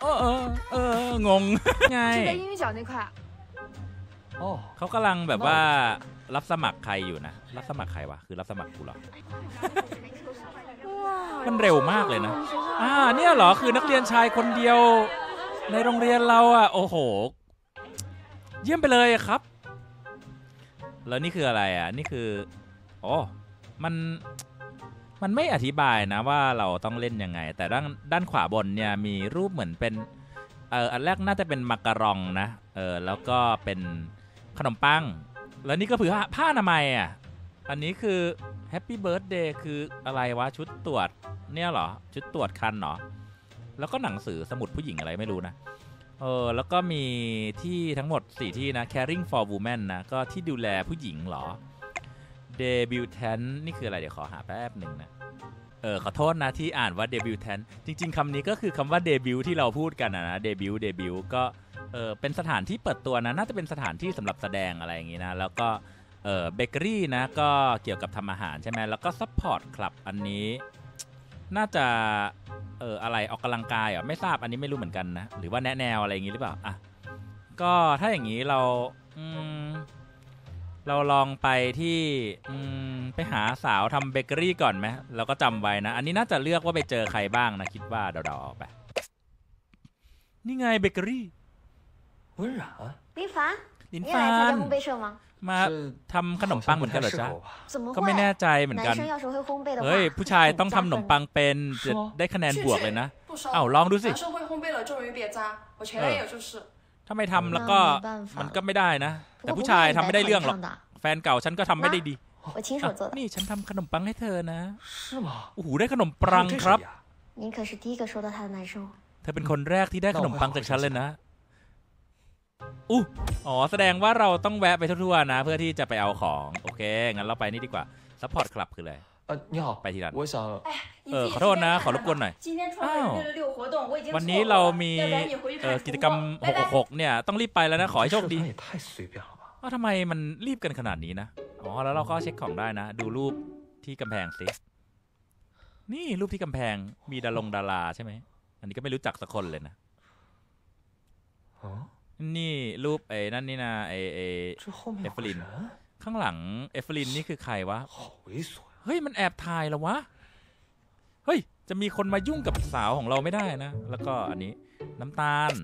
งงไงเขากำลังแบบว่ารับสมัครใครอยู่นะรับสมัครใครวะคือรับสมัครกูเหรอ มันเร็วมากเลยนะเนี่ยเหรอคือนักเรียนชายคนเดียวในโรงเรียนเราอ่ะโอ้โหเยี่ยมไปเลยครับแล้วนี่คืออะไรอ่ะนี่คือมันไม่อธิบายนะว่าเราต้องเล่นยังไงแต่ด้านขวาบนเนี่ยมีรูปเหมือนเป็นอันแรกน่าจะเป็นมักกะรองนะแล้วก็เป็นขนมปังแล้วนี่ก็คือผ้าอนามัยอ่ะอันนี้คือแฮปปี้เบิร์ธเดย์คืออะไรวะชุดตรวจเนี่ยเหรอชุดตรวจคันเหรอแล้วก็หนังสือสมุดผู้หญิงอะไรไม่รู้นะแล้วก็มีที่ทั้งหมด4ที่นะ caring for women นะก็ที่ดูแลผู้หญิงเหรอ debutant นี่คืออะไรเดี๋ยวขอหาแป๊บหนึ่งนะขอโทษนะที่อ่านว่า debutant จริงๆคำนี้ก็คือคำว่า debut ที่เราพูดกันนะ debut ก็เป็นสถานที่เปิดตัวนะน่าจะเป็นสถานที่สำหรับแสดงอะไรอย่างงี้นะแล้วก็เบเกอรี่นะก็เกี่ยวกับทำอาหารใช่ไหมแล้วก็ซัพพอร์ตคลับอันนี้น่าจะอะไรออกกำลังกายไม่ทราบอันนี้ไม่รู้เหมือนกันนะหรือว่าแนะแนวอะไรอย่างงี้หรือเปล่าอ่ะก็ถ้าอย่างนี้เราลองไปที่ไปหาสาวทำเบเกอรี่ก่อนไหมเราก็จำไว้นะอันนี้น่าจะเลือกว่าไปเจอใครบ้างนะคิดว่าเดาๆเอาไปนี่ไงเบเกอรี่ลินฟานมาทำขนมปังเหมือนกันเหรอจ๊ะก็ไม่แน่ใจเหมือนกันเฮ้ยผู้ชายต้องทำขนมปังเป็นจะได้คะแนนบวกเลยนะลองดูสิถ้าไม่ทำแล้วก็มันก็ไม่ได้นะแต่ผู้ชายทำไม่ได้เรื่องหรอกแฟนเก่าฉันก็ทำไม่ได้ดีนี่ฉันทำขนมปังให้เธอนะโอ้โหได้ขนมปังครับเธอเป็นคนแรกที่ได้ขนมปังจากฉันเลยนะแสดงว่าเราต้องแวะไปทั่วๆนะเพื่อที่จะไปเอาของโอเคงั้นเราไปนี่ดีกว่าซัพพอร์ตคลับคืออะไรไปทีละขอโทษนะขอรบกวนหน่อยวันนี้เรามีกิจกรรม666เนี่ยต้องรีบไปแล้วนะขอให้โชคดีทำไมมันรีบกันขนาดนี้นะแล้วเราก็เช็คของได้นะดูรูปที่กำแพงสินี่รูปที่กำแพงมีดาราใช่ไหมอันนี้ก็ไม่รู้จักสักคนเลยนะนี่รูปนั่นนี่นะเอฟลินข้างหลังเอฟลินนี่คือใครวะเฮ้ยมันแอบถ่ายแล้ววะเฮ้ยจะมีคนมายุ่งกับสาวของเราไม่ได้นะแล้วก็อันนี้น้ำตาล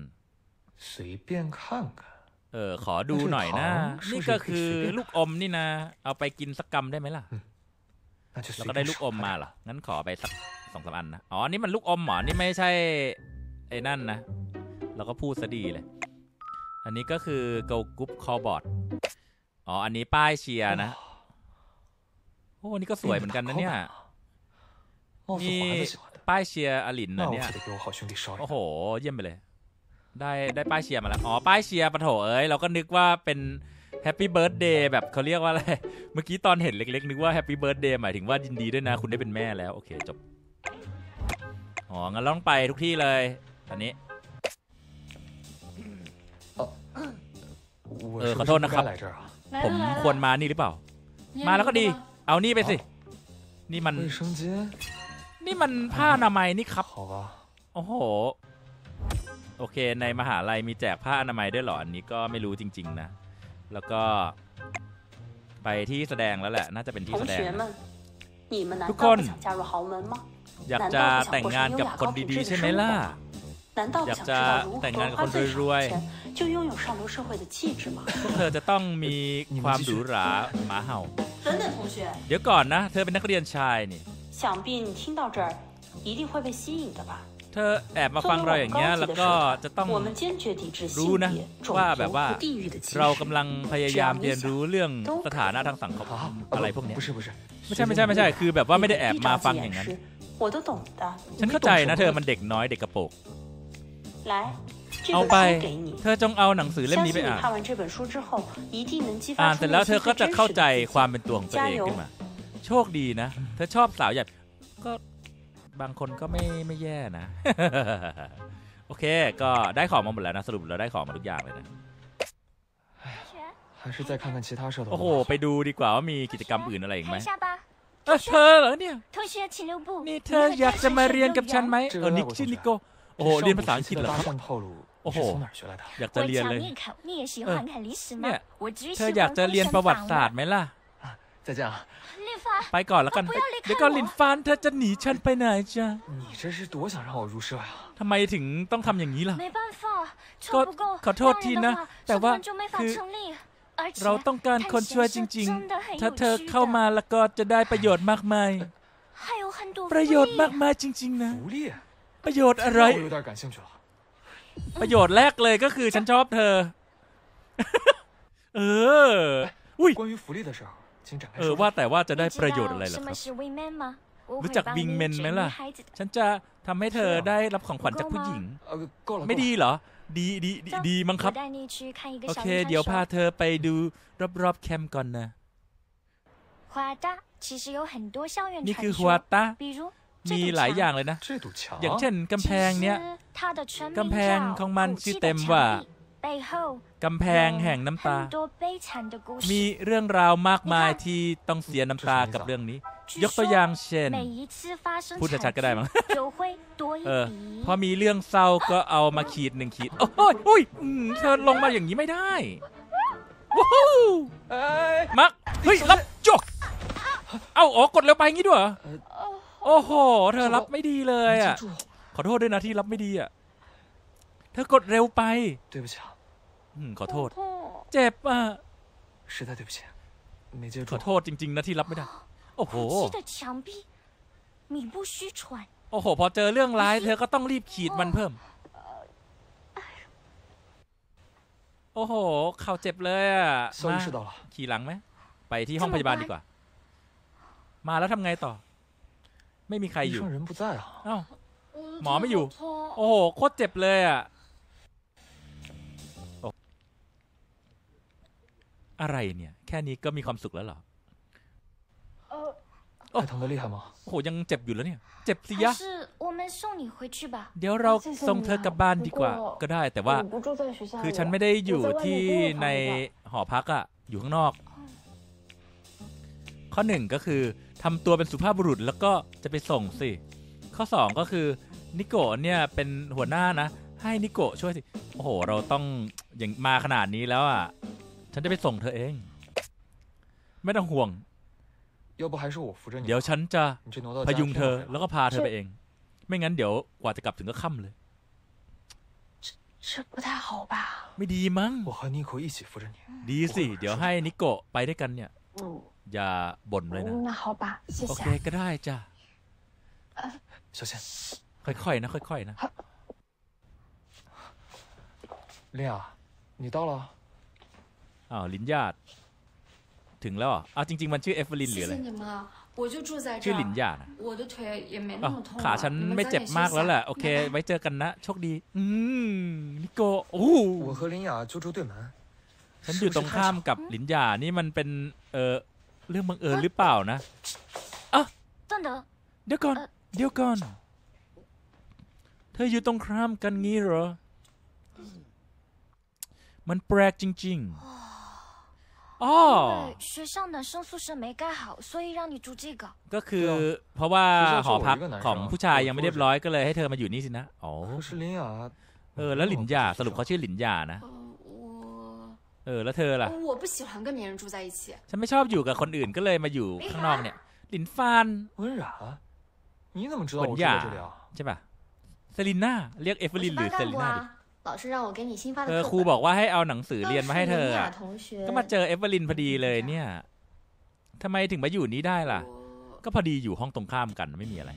ขอดูหน่อยนะนี่ก็คือลูกอมนี่นะเอาไปกินสักกำได้ไหมล่ะแล้วก็ได้ลูกอมมาเหรองั้นขอไปสัก2-3 อันนะนี่มันลูกอมหรอนี่ไม่ใช่ไอ้นั่นนะเราก็พูดซะดีเลยอันนี้ก็คือ Go Group Callboard อันนี้ป้ายเชียร์นะอันนี้ก็สวยเหมือนกันนะเนี่ยนี่ป้ายเชียร์อลินนะเนี่ยโอ้โหเยี่ยมไปเลยได้ป้ายเชียร์มาแล้วป้ายเชียร์ปะโถเราก็นึกว่าเป็นแฮปปี้เบิร์ธเดย์แบบเขาเรียกว่าอะไรเมื่อกี้ตอนเห็นเล็กๆนึกว่าแฮปปี้เบิร์ธเดย์หมายถึงว่ายินดีด้วยนะคุณได้เป็นแม่แล้วโอเคจบงั้นต้องไปทุกที่เลยตอนนี้ขอโทษนะครับผมควรมานี่หรือเปล่ามาแล้วก็ดีเอานี่ไปสินี่มันผ้าอนามัยนี่ครับโอ้โหโอเคในมหาลัยมีแจกผ้าอนามัยด้วยเหรออันนี้ก็ไม่รู้จริงๆนะแล้วก็ไปที่แสดงแล้วแหละน่าจะเป็นที่แสดงทุกคนอยากจะแต่งงานกับคนดีๆใช่ไหมล่ะอยากจะแต่งงานกับคนรวยๆพวกเธอจะต้องมีความหรูหราหมาเห่าเดี๋ยวก่อนนะเธอเป็นนักเรียนชายนี่เธอแอบมาฟังเราอย่างเงี้ยแล้วก็จะต้องรู้นะว่าแบบว่าเรากำลังพยายามเรียนรู้เรื่องสถานะทางสังคมอะไรพวกนี้ไม่ใช่คือแบบว่าไม่ได้แอบมาฟังอย่างนั้นฉันเข้าใจนะเธอมันเด็กน้อยเด็กกระโปรงเอาไปเธอจงเอาหนังสือเล่มนี้ไปอ่านเสร็จแล้วเธอก็จะเข้าใจความเป็นตัวของตัวเองขึ้นมาโชคดีนะเธอชอบสาวหยาดก็บางคนก็ไม่แย่นะ โอเคก็ได้ของมาหมดแล้วนะสรุปเราได้ของมาทุกอย่างเลยนะโอ้โหไปดูดีกว่าว่ามีกิจกรรมอื่นอะไรอีกไหมเธอเหรอเนี่ยนี่เธออยากจะมาเรียนกับฉันไหมนิกชื่อนิโกโอ้โหเรียนภาษาอังกฤษเหรอครับโอ้โหอยากจะเรียนเลยเนี่ยเธออยากจะเรียนประวัติศาสตร์ไหมล่ะไปก่อนแล้วกันเดี๋ยวก่อนลินฟานเธอจะหนีฉันไปไหนจ๊ะทำไมถึงต้องทำอย่างนี้ล่ะก็ขอโทษทีนะแต่ว่าคือเราต้องการคนช่วยจริงๆถ้าเธอเข้ามาแล้วก็จะได้ประโยชน์มากมายประโยชน์มากมายจริงๆนะประโยชน์อะไรประโยชน์แรกเลยก็คือฉันชอบเธออุ้ยว่าแต่ว่าจะได้ประโยชน์อะไรล่ะครับรู้จักวิงเมนไหมล่ะฉันจะทำให้เธอได้รับของขวัญจากผู้หญิงไม่ดีเหรอดีมั้งครับโอเคเดี๋ยวพาเธอไปดูรอบๆแคมป์ก่อนนะนี่คือฮัวตามีหลายอย่างเลยนะอย่างเช่นกำแพงเนี้ยกำแพงของมันชื่อเต็มว่ากำแพงแห่งน้ำตามีเรื่องราวมากมายที่ต้องเสียน้ำตากับเรื่องนี้ยกตัวอย่างเช่นพูดชัดๆก็ได้มั้งพอมีเรื่องเศร้าก็เอามาขีด1 ขีดโอ้ยเธอลงมาอย่างนี้ไม่ได้ว้าวมักเฮ้ยรับจกกดเร็วไปงี้ด้วยโอ้โหเธอรับไม่ดีเลยอ่ะขอโทษด้วยนะที่รับไม่ดีอ่ะเธอกดเร็วไปขอโทษเจ็บอ่ะขอโทษจริงๆนะที่รับไม่ได้โอ้โหพอเจอเรื่องร้ายเธอก็ต้องรีบขีดมันเพิ่มโอ้โหเข่าเจ็บเลยอ่ะมาขี่หลังไหมไปที่ห้องพยาบาลดีกว่ามาแล้วทำไงต่อไม่มีใครอยู่หมอไม่อยู่โอ้โหโคตรเจ็บเลยอ่ะอะไรเนี่ยแค่นี้ก็มีความสุขแล้วเหรอโอ้โหยังเจ็บอยู่แล้วเนี่ยเจ็บสิยะเดี๋ยวเราส่งเธอกลับบ้านดีกว่าก็ได้แต่ว่าคือฉันไม่ได้อยู่ที่ในหอพักอะอยู่ข้างนอกข้อ1ก็คือทำตัวเป็นสุภาพบุรุษแล้วก็จะไปส่งสิข้อ2ก็คือนิโกะเนี่ยเป็นหัวหน้านะให้นิโกะช่วยสิโอ้โหเราต้องอย่างมาขนาดนี้แล้วอ่ะฉันจะไปส่งเธอเองไม่ต้องห่วงเดี๋ยวฉันจะพยุงเธอแล้วก็พาเธอไปเองไม่งั้นเดี๋ยวกว่าจะกลับถึงก็ค่ำเลยไม่ดีมั้งดีสิเดี๋ยวให้นิโกะไปด้วยกันเนี่ยอย่าบ่นเลยนะโอเคก็ได้จ้ะค่อยๆนะค่อยๆนะลินญาติถึงแล้วจริงๆมันชื่อเอฟเฟอรินหรืออะไรชื่อลินญาติขาฉันไม่เจ็บมากแล้วแหละโอเคไว้เจอกันนะโชคดีนิโกะฉันอยู่ตรงข้ามกับลินญานี่มันเป็นเรื่องบังเอิญหรือเปล่านะเดี๋ยวก่อนเธออยู่ตรงข้ามกันงี้เหรอมันแปลกจริงๆก็คือเพราะว่าหอพักของผู้ชายยังไม่เรียบร้อยก็เลยให้เธอมาอยู่นี่สินะแล้วหลินหย่าสรุปเขาชื่อหลินหย่านะแล้วเธอล่ะฉันไม่ชอบอยู่กับคนอื่นก็เลยมาอยู่ข้างนอกเนี่ยหลินฟานหลินหย่าใช่ป่ะเซรีน่าเรียกเอฟเฟอรินหรือเซรีน่าดิครูบอกว่าให้เอาหนังสือเรียนมาให้เธอก็มาเจอเอฟเวอรินพอดีเลยเนี่ยทำไมถึงมาอยู่นี้ได้ล่ะก็พอดีอยู่ห้องตรงข้ามกันไม่มีอะไร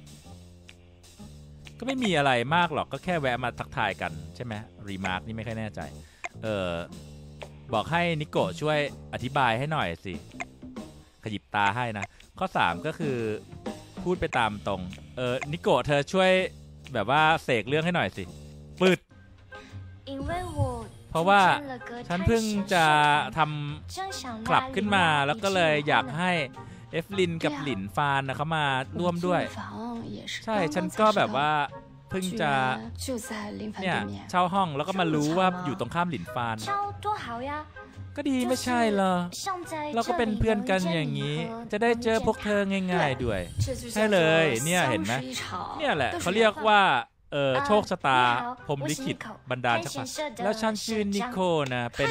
ก็ไม่มีอะไรมากหรอกก็แค่แวะมาทักทายกันใช่ไหมรีมาร์คนี่ไม่ค่อยแน่ใจบอกให้นิโกะช่วยอธิบายให้หน่อยสิขยิบตาให้นะข้อ3ก็คือพูดไปตามตรงนิโกะเธอช่วยแบบว่าเสกเรื่องให้หน่อยสิปืดเพราะว่าฉันเพิ่งจะทำคลับขึ้นมาแล้วก็เลยอยากให้เอฟลินกับหลินฟานเขามาร่วมด้วยใช่ฉันก็แบบว่าเพิ่งจะเนี่ยเช่าห้องแล้วก็มารู้ว่าอยู่ตรงข้ามหลินฟานก็ดีไม่ใช่เหรอเราก็เป็นเพื่อนกันอย่างนี้จะได้เจอพวกเธอง่ายๆด้วยใช่เลยเนี่ยเห็นไหมเนี่ยแหละเขาเรียกว่าโชคชะตาพรหมลิขิตบันดาลชักพาแล้วฉันชื่อนิโคนะเป็น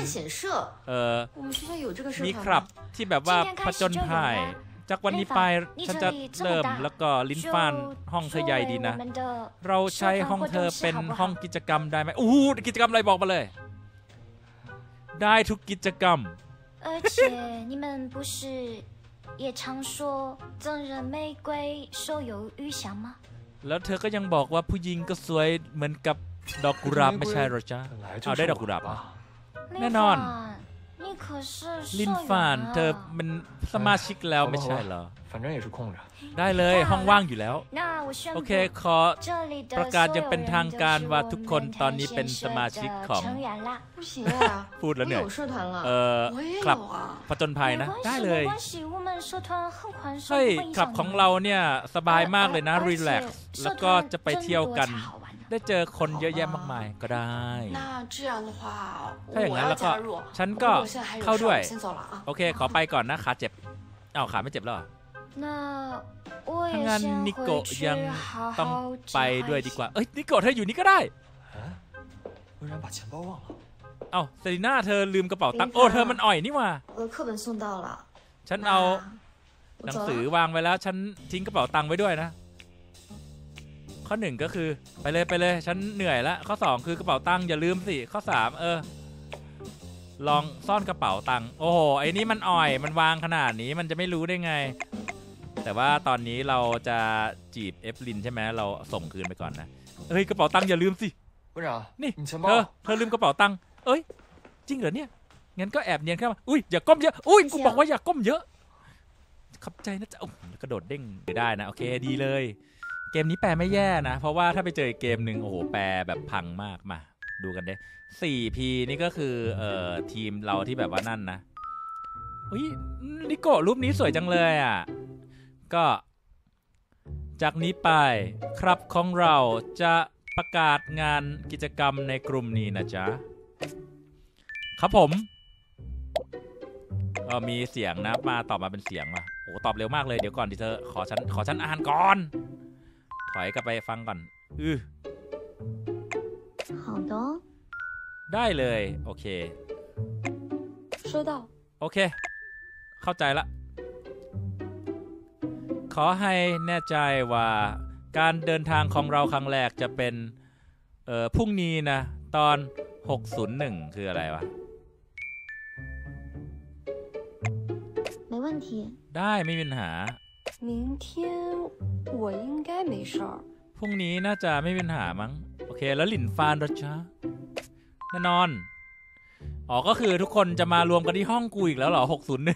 มีครับที่แบบว่าผจญภัยจากวันนี้ไปฉันจะเริ่มแล้วก็ลิ้นฟานห้องเธอใหญ่ดีนะเราใช้ห้องเธอเป็นห้องกิจกรรมได้ไหมอู้กิจกรรมอะไรบอกมาเลยได้ทุกกิจกรรม而且你们不是也常说赠人玫瑰手有余香吗แล้วเธอก็ยังบอกว่าผู้หญิงก็สวยเหมือนกับดอกกุหลาบไม่ใช่หรอจ๊ะเอาได้ดอกกุหลาบแน่นอนลินฟานเธอเป็นสมาชิกแล้วไม่ใช่เหรอได้เลยห้องว่างอยู่แล้วโอเคขอประกาศยังเป็นทางการว่าทุกคนตอนนี้เป็นสมาชิกของพูดแล้วเนี่ยคลับผจญภัยนะได้เลยเฮ้ยคลับของเราเนี่ยสบายมากเลยนะรีแลกซ์แล้วก็จะไปเที่ยวกันได้เจอคนเยอะแยะมากมายก็ได้ถ้าอย่างนั้นแล้วก็ฉันก็เข้าด้วยโอเคขอไปก่อนนะขาเจ็บอ้าวขาไม่เจ็บแล้วถ้างั้นนิโกะยังต้องไปด้วยดีกว่าเอ้ยนิโกะเธออยู่นี่ก็ได้เอ้าเซรีน่าเธอลืมกระเป๋าตังค์โอ้เธอมันอ่อยนี่ว่าฉันเอาหนังสือวางไว้แล้วฉันทิ้งกระเป๋าตังค์ไว้ด้วยนะข้อ1ก็คือไปเลยฉันเหนื่อยแล้วข้อ2คือกระเป๋าตังค์อย่าลืมสิข้อ3ลองซ่อนกระเป๋าตังค์โอ้โหไอ้นี่มันอ่อยมันวางขนาดนี้มันจะไม่รู้ได้ไงแต่ว่าตอนนี้เราจะจีบเอฟลินใช่ไหมเราส่งคืนไปก่อนนะเฮ้ยกระเป๋าตังค์อย่าลืมสินี่เธอลืมกระเป๋าตังค์เอ้ยจริงเหรอเนี่ยงั้นก็แอบเนียนเข้ามาอุ้ยอย่าก้มเยอะอุ้ยกูบอกว่าอย่าก้มเยอะขับใจนะจ๊ะกระโดดเด้งได้นะโอเคดีเลยเกมนี้แปลไม่แย่นะเพราะว่าถ้าไปเจอเกมหนึ่งโอ้โหแปลแบบพังมากมาดูกันเด้ 4P นี่ก็คือทีมเราที่แบบว่านั่นนะอุ้ยนิโกะรูปนี้สวยจังเลยอ่ะก็จากนี้ไปครับของเราจะประกาศงานกิจกรรมในกลุ่มนี้นะจ๊ะครับผมมีเสียงนะมาตอบมาเป็นเสียงว่ะโอ้ตอบเร็วมากเลยเดี๋ยวก่อนดิเธอขอฉันอ่านก่อนถอยกลับไปฟังก่อน好的ได้เลยโอเค收到โอเคเข้าใจละขอให้แน่ใจว่าการเดินทางของเราครั้งแรกจะเป็นพรุ่งนี้นะตอน601คืออะไรวะ没问题ได้ไม่มีปัญหา明天我应该没事儿พรุ่งนี้น่าจะไม่มีปัญหามั้งโอเคแล้วหลินฟานเหรอจ๊ะแน่นอนก็คือทุกคนจะมารวมกันที่ห้องกูอีกแล้วเหรอ601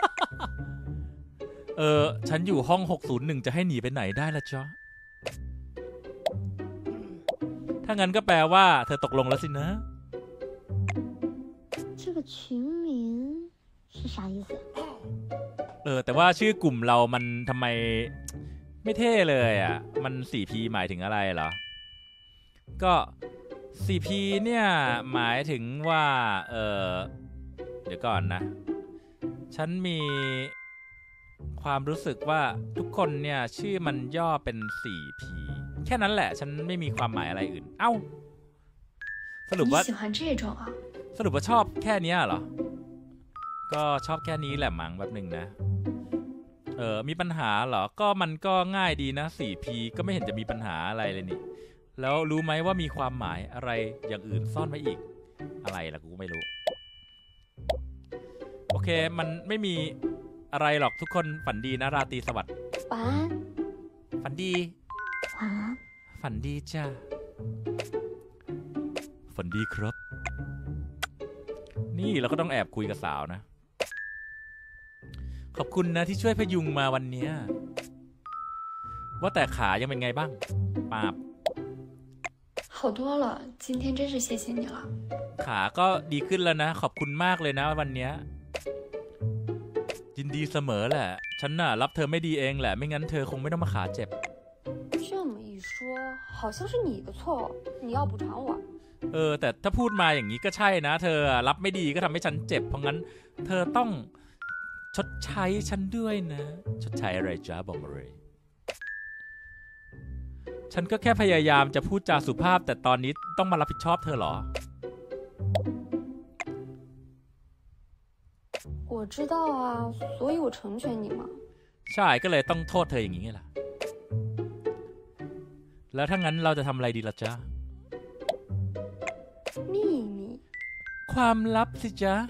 ฉันอยู่ห้อง601จะให้หนีไปไหนได้ล่ะจ๊ะถ้างั้นก็แปลว่าเธอตกลงแล้วสินะ这个群名是啥意思แต่ว่าชื่อกลุ่มเรามันทำไมไม่เท่เลยอ่ะมัน 4P หมายถึงอะไรเหรอก็ 4P เนี่ยหมายถึงว่าเดี๋ยวก่อนนะฉันมีความรู้สึกว่าทุกคนเนี่ยชื่อมันย่อเป็น 4P แค่นั้นแหละฉันไม่มีความหมายอะไรอื่นเอ้าสรุปว่าชอบแค่นี้เหรอก็ชอบแค่นี้แหละมั้งแบบหนึ่งนะมีปัญหาเหรอก็มันก็ง่ายดีนะ 4P ก็ไม่เห็นจะมีปัญหาอะไรเลยนี่แล้วรู้ไหมว่ามีความหมายอะไรอย่างอื่นซ่อนไว้อีกอะไรล่ะกูไม่รู้โอเคมันไม่มีอะไรหรอกทุกคนฝันดีนะราตรีสวัสดิ์ฝันดีฝันดีจ้าฝันดีครับนี่เราก็ต้องแอบคุยกับสาวนะขอบคุณนะที่ช่วยพยุงมาวันนี้ว่าแต่ขายังเป็นไงบ้างปาบ好多了今天真是谢谢你了ขาก็ดีขึ้นแล้วนะขอบคุณมากเลยนะวันนี้ยินดีเสมอแหละฉันน่ะรับเธอไม่ดีเองแหละไม่งั้นเธอคงไม่ต้องมาขาเจ็บ这么一说好像是你的错你要补偿我แต่ถ้าพูดมาอย่างนี้ก็ใช่นะเธอรับไม่ดีก็ทำให้ฉันเจ็บเพราะงั้นเธอต้องชดใช้ฉันด้วยนะชดใช้อะไรจ้าบอกมาเลยฉันก็แค่พยายามจะพูดจาสุภาพแต่ตอนนี้ต้องมารับผิดชอบเธอเหรอ我知道啊，所以我成全你嘛。 ใช่ก็เลยต้องโทษเธออย่างนี้ไงล่ะแล้วถ้างั้นเราจะทำอะไรดีล่ะจ๊ะ秘密ความลับสิจ๊ะ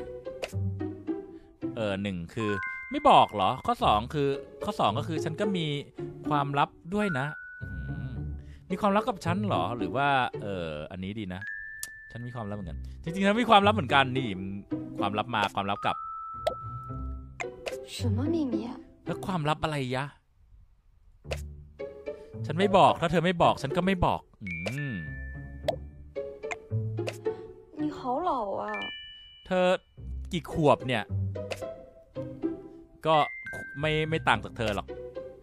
หนึ่งคือไม่บอกเหรอข้อ2คือข้อ2ก็คือฉันก็มีความลับด้วยนะมีความลับกับฉันเหรอหรือว่าอันนี้ดีนะฉันมีความลับเหมือนกันจริงๆแล้วมีความลับเหมือนกันนี่ความลับมาความลับกลับ什么秘密啊แล้วความลับอะไรยะฉันไม่บอกถ้าเธอไม่บอกฉันก็ไม่บอก你好老啊เธอกี่ขวบเนี่ยก็ไม่ต่างจากเธอหรอก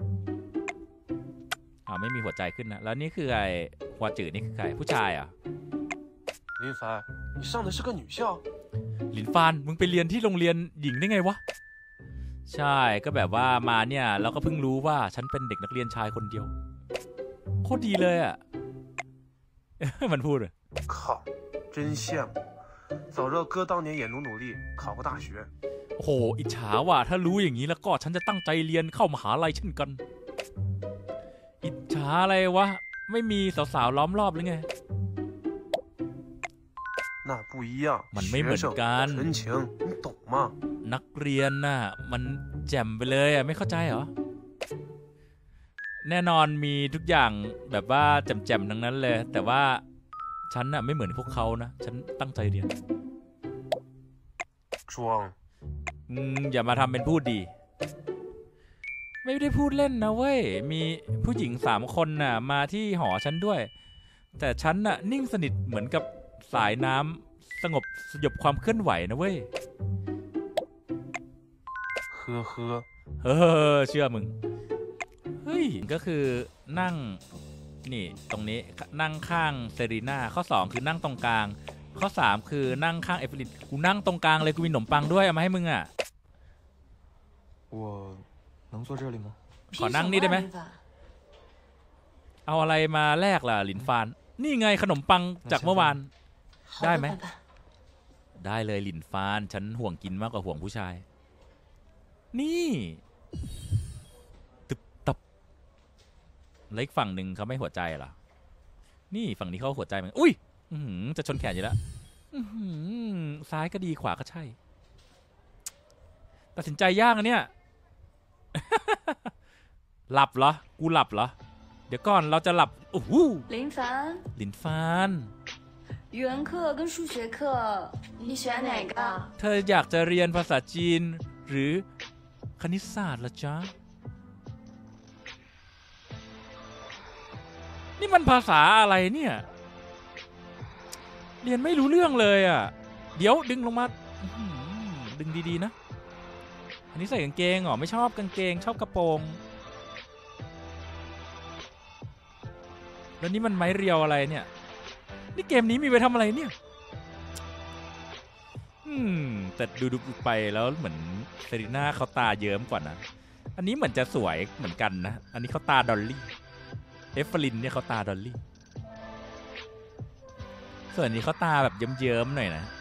ไม่มีหัวใจขึ้นนะแล้วนี่คือไอ้หัวจืดนี่คือใครผู้ชายอ่ะ林凡你上的是个女校หลินฟานมึงไปเรียนที่โรงเรียนหญิงได้ไงวะใช่ก็แบบว่ามาเนี่ยเราก็เพิ่งรู้ว่าฉันเป็นเด็กนักเรียนชายคนเดียวโคตรดีเลยอ่ะ มันพูดเลย靠真羡慕早知道哥当年也努力考个大学โอ้โหอิจฉาว่ะถ้ารู้อย่างนี้แล้วก็ฉันจะตั้งใจเรียนเข้ามหาลัยเช่นกันอิจฉาอะไรวะไม่มีสาวๆล้อมรอบหรือไง那不一样มันไม่เหมือนกัน纯情你懂吗นักเรียนน่ะมันแจ่มไปเลยอ่ะไม่เข้าใจเหรอแน่นอนมีทุกอย่างแบบว่าแจ่มๆทั้งนั้นเลยแต่ว่าฉันน่ะไม่เหมือนพวกเขานะฉันตั้งใจเรียน装อย่ามาทำเป็นพูดดีไม่ได้พูดเล่นนะเว้ยมีผู้หญิง3 คนน่ะมาที่หอฉันด้วยแต่ฉันน่ะนิ่งสนิทเหมือนกับสายน้ำสงบสยบความเคลื่อนไหวนะเว้ยเชื่อมึงเฮ้ยก็คือนั่งนี่ตรงนี้นั่งข้างเซรีน่าข้อ2คือนั่งตรงกลางข้อ3คือนั่งข้างเอฟลินกูนั่งตรงกลางเลยกูมีขนมปังด้วยเอามาให้มึงอ่ะ我能坐这里吗ขอนั่งนี่ได้ไหมเอาอะไรมาแลกล่ะหลินฟานนี่ไงขนมปังจากเมื่อวานได้ไหมได้เลยหลินฟานฉันห่วงกินมากกว่าห่วงผู้ชายนี่ตึบตับแล้วอีกฝั่งหนึ่งเขาไม่หัวใจเหรอนี่ฝั่งนี้เขาหัวใจมันอุ้ยจะชนแขนอยู่แล้วซ้ายก็ดีขวาก็ใช่ตัดสินใจยากอันเนี้ย หลับเหรอกูหลับเหรอเดี๋ยวก่อนเราจะหลับโอ้โหลินฟาน语文课跟数学课你选哪个เธออยากจะเรียนภาษาจีนหรือคณิตศาสตร์ละจ๊ะนี่มันภาษาอะไรเนี่ยเรียนไม่รู้เรื่องเลยอ่ะเดี๋ยวดึงลงมาดึงดีๆนะอันนี้ใส่กางเกงเหรอไม่ชอบกางเกงชอบกระโปรงแล้วนี่มันไม้เรียวอะไรเนี่ยนี่เกมนี้มีไว้ทำอะไรเนี่ยแต่ดูไปแล้วเหมือนเซรีน่าเขาตาเยิ้มกว่านะอันนี้เหมือนจะสวยเหมือนกันนะอันนี้เขาตาดอลลี่เอฟเฟลินเนี่ยเขาตาดอลลี่ส่วนนี้เขาตาแบบเยิ้มๆหน่อยนะ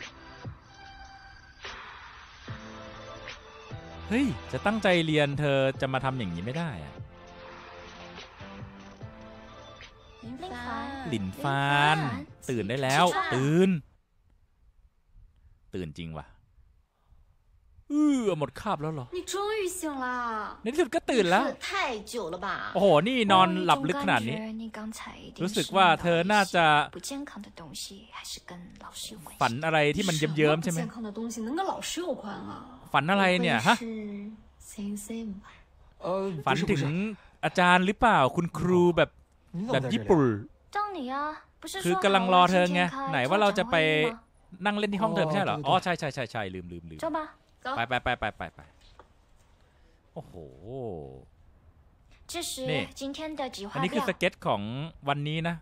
เฮ้ยจะตั้งใจเรียนเธอจะมาทำอย่างนี้ไม่ได้อะหลินฟานตื่นได้แล้วตื่นจริงว่ะหมดคาบแล้วเหรอ你终于醒了ในที่สุดก็ตื่นแล้ว太久了吧โอ้โหนี่นอนหลับลึกขนาดนี้รู้สึกว่าเธอน่าจะฝันอะไรที่มันเยิ้มๆใช่ไหมฝันอะไรเนี่ยฮะฝันถึงอาจารย์หรือเปล่าคุณครูแบบญี่ปุ่นคือกำลังรอเธอไงไหนว่าเราจะไปนั่งเล่นที่ห้องเธอไม่ใช่เหรออ๋อใช่ลืมไปโอ้โหนี่อันนี้คือสเก็ตของวันนี้นะ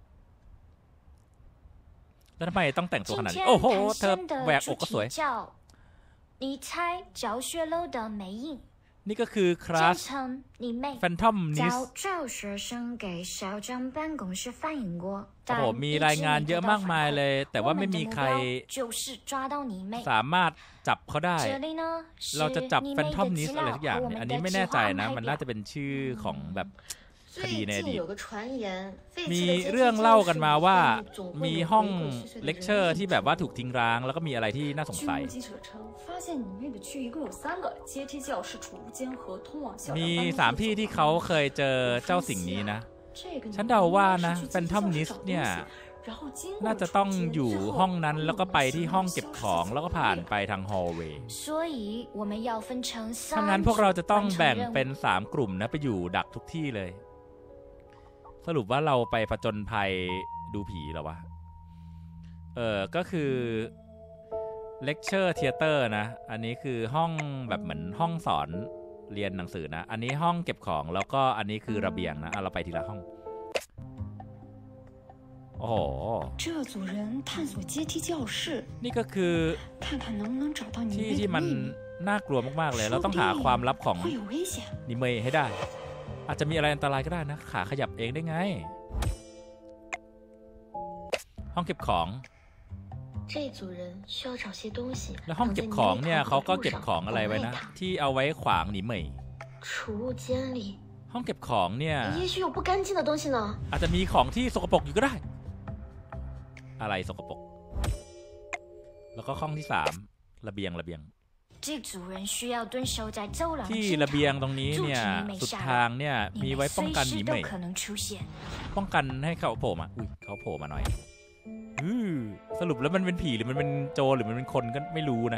แล้วทำไมต้องแต่งตัวขนาดนี้โอ้โหเธอแหวกอกก็สวยนี่ก็คือคลาส简称你妹。 Phantom Nis 早就有学生给校长办公室反映过， โอ้โหมีรายงานเยอะมากมายเลย แต่ว่าไม่มีใคร就是抓到你妹。 สามารถจับเขาได้这里呢เราจะจับ是你妹 Phantom 的 Nis 资อะไร料ทุกอย่าง和我เนี่ย们อัน的นี้ไม่แน่计ใจ划นะ安มัน排น่า表จะ。เป็นชื่อของแบบคดีในอดีต มีมีเรื่องเล่ากันมาว่ามีห้อง เลคเลคเชเชออร์ร์ที่ที่แบแบบ บว่าว่าถูถูกกทิ้ทิ้งงร้าร้าง งแล้วก็มีอะไรที่น่าสง据สัย目击者称，发现你妹的区域一共有3个：阶梯、教室、储物间和通往校长มี办公室 3 ที่ที่เขาเคยเจอเจ้าสิ่งนี้นะ这个ฉันเดาว่านะ Phantom Nis เนี่ย น่าจะต้องอยู่ห้องนั้นแล้วก็ไปที่ห้องเก็บของแล้วก็ผ่านไปทางฮอลล์เวย์所以我们要分成ถ้างั้นพวกเราจะต้องแบ่งเป็น3กลุ่มนะไปอยู่ดักทุกที่เลย สรุปว่าเราไปผจญภัยดูผีเหรอวะก็คือ Lecture Theater นะ อันนี้คือห้องแบบเหมือนห้องสอนเรียนหนังสือนะ อันนี้ห้องเก็บของแล้วก็อันนี้คือระเบียงนะเราไปทีละห้อง โอ้โห这组人探索阶梯教室， นี่ก็คือ看看能不能找到你ที่妹ที่的มัน秘密。 น่ากลัวมากๆเลย เราต้องหาความลับของ会有危险。 นิเมะให้ได้ อาจจะมีอะไรอันตรายก็ได้นะ ขาขยับเองได้ไง ห้องเก็บของ这组人需要找些东西。 แล้วห้องเก็บของเนี่ยเขาก็เก็บของอะไรไว้นะ ที่เอาไว้ขวางนิเมะ储物间里ห้องเก็บของเนี่ย也许有不干净的东西呢。 อาจจะมีของที่สกปรกอยู่ก็ได้ อะไรสกปรก แล้วก็ห้องที่3ระเบียง这组人需要蹲守在走廊ที่尽ระเบียง头ตรงนี้阻เนี่ย止你妹สุด下ทาง来。 เนี่ยมี你ไว้妹ป้องกัน随นิ时都เมะ可能出现。 ป้องกันให้เขาโผล่มา อุ้ยเขาโผล่มาหน่อยสรุปแล้วมันเป็นผีหรือมันเป็นโจรหรือมันเป็นคนก็ไม่รู้นะ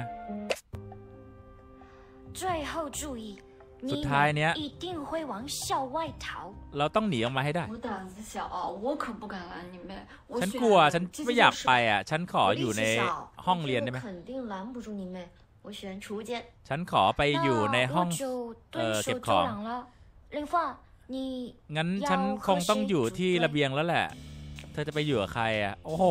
最后注意， สุด你ท้ายเนี้ย一定会往校外逃。 เราต้องหนีออกมาให้ได้我胆子小，我可不敢拦你妹。我ฉัน选กลัว ฉัน阶梯ไม่อยาก教室ไปอ่ะ ฉันขออยู่ในห้องเรียนได้ไหม肯定拦不住你妹。我选储物间。 ฉันขอไปอยู่ในห้อง那我就蹲เก็บ守ข走อง廊了。林发，你งั้นฉันคงต้องอยู่ที่ระเบียงแล้วแหละ เธอจะไปอยู่กับใครอ่ะ โอ้โห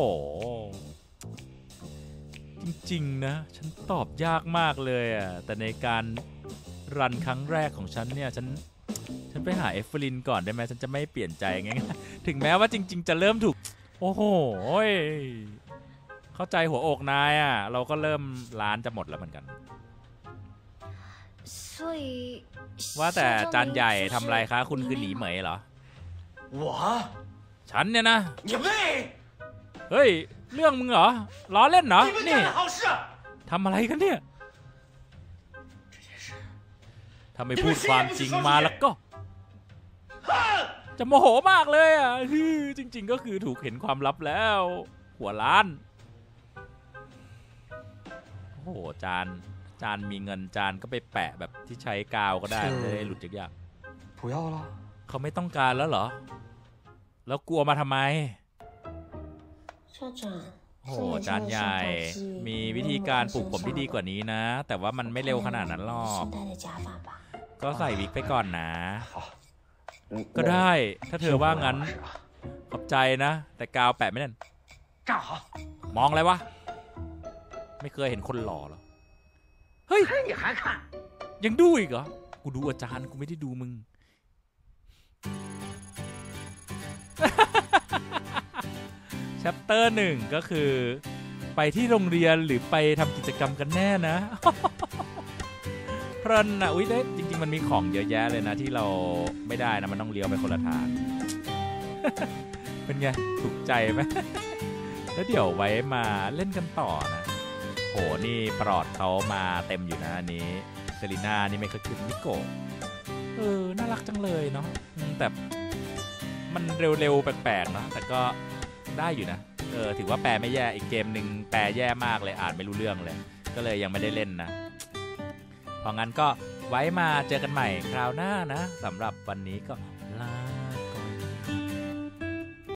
จริงๆนะ ฉันตอบยากมากเลยอ่ะ แต่ในการรันครั้งแรกของฉันเนี่ย ฉันไปหาเอฟเฟลินก่อนได้ไหม ฉันจะไม่เปลี่ยนใจง่ายๆถึงแม้ว่าจริงๆจะเริ่มถูก โอ้โห เข้าใจหัวอกนายอ่ะ เราก็เริ่มร้านจะหมดแล้วเหมือนกัน所以ว่าแต่จานใหญ่ทำอะไรคะ คุณคือหนีเหมยเหรอ我， ฉันเนี่ยนะ你妹， เฮ้ย เรื่องมึงเหรอ ล้อเล่นเหรอ你们นี่干的好事。 ทำอะไรกันเนี่ย这件事， ถ้าไม่พูดความจริงมาแล้วก็哼！ จะโมโหมากเลยอ่ะจริงๆก็คือถูกเห็นความลับแล้ว หัวล้าน โอ้โห จานมีเงินจานก็ไปแปะแบบที่ใช้กาวก็ได้ไม่ได้หลุดยาก不要了。 ๆเขาไม่ต้องการแล้วเหรอ แล้วกลัวมาทำไม校长， โอ้โห จานใหญ่ มีวิธีการปลูกผมที่ดีกว่านี้นะ แต่ว่ามันไม่เร็วขนาดนั้นหรอก戴的假发吧。 ก็ใส่วิกไปก่อนนะ好， ก็ได้ ถ้าเธอว่างั้น ขอบใจนะ แต่กาวแปะไม่แน่น站好， มองอะไรวะ ไม่เคยเห็นคนหล่อหรอ เฮ้ย看你还看？ ยังดูอีกเหรอ กูดูอาจารย์กูไม่ได้ดูมึง Chapter 1 ก็คือ ไปที่โรงเรียนหรือไปทำกิจกรรมกันแน่นะ เพลินนะอุ้ยได้จริงๆมันมีของเยอะแยะเลยนะที่เราไม่ได้นะมันต้องเลี้ยวไปคนละทาง เป็นไง ถูกใจไหม แล้วเดี๋ยวไว้มาเล่นกันต่อนะโหนี่ปลอดเขามาเต็มอยู่นะอันนี้เซรีน่านี่ไม่เคยขึ้นมิโกะน่ารักจังเลยเนาะแต่มันเร็วๆแปลกๆเนาะแต่ก็ได้อยู่นะถือว่าแปลไม่แย่อีกเกมหนึ่งแปลแย่มากเลยอ่านไม่รู้เรื่องเลยก็เลยยังไม่ได้เล่นนะเพราะงั้นก็ไว้มาเจอกันใหม่คราวหน้านะสำหรับวันนี้ก็